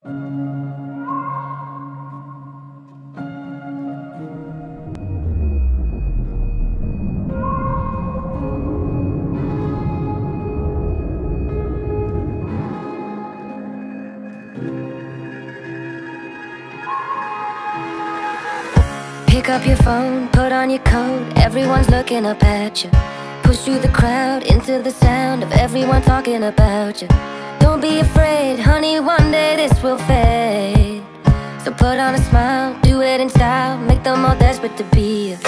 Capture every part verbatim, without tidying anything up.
Pick up your phone, put on your coat, everyone's looking up at you. Push through the crowd, into the sound of everyone talking about you. Don't be afraid, honey, one day this will fade. So put on a smile, do it in style, make them all desperate to be you.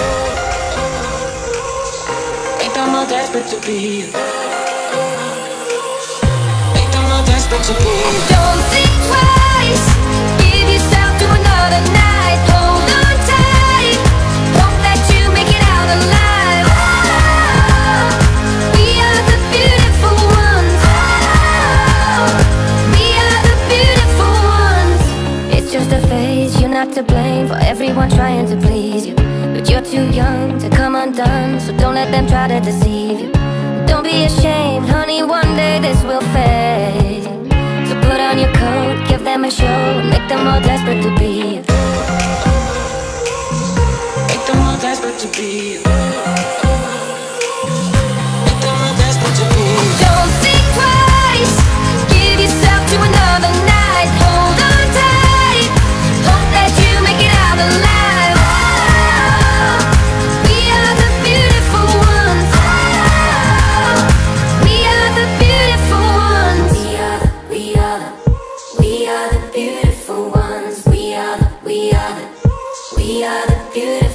Make them all desperate to be you. Make them all desperate to be you. Don't think twice, give yourself to another night. Hold on tight, hope that you make it out alive. We are the beautiful ones. We are the beautiful ones. It's just a phase, you're not to blame for everyone trying to please you. But you're too young to come undone, so don't let them try to deceive you. Don't be ashamed, honey, one day this will fade. So put on your coat, give them a show, and make them all desperate to be you. Make them all desperate to be you. Make them all desperate to be you. Don't think twice, give yourself to another night. Hold on tight, hope that you make it out alive. We are the beautiful ones. We are the beautiful ones. We are the, we are the, we are the beautiful ones. We are the, we are the, we are the beautiful.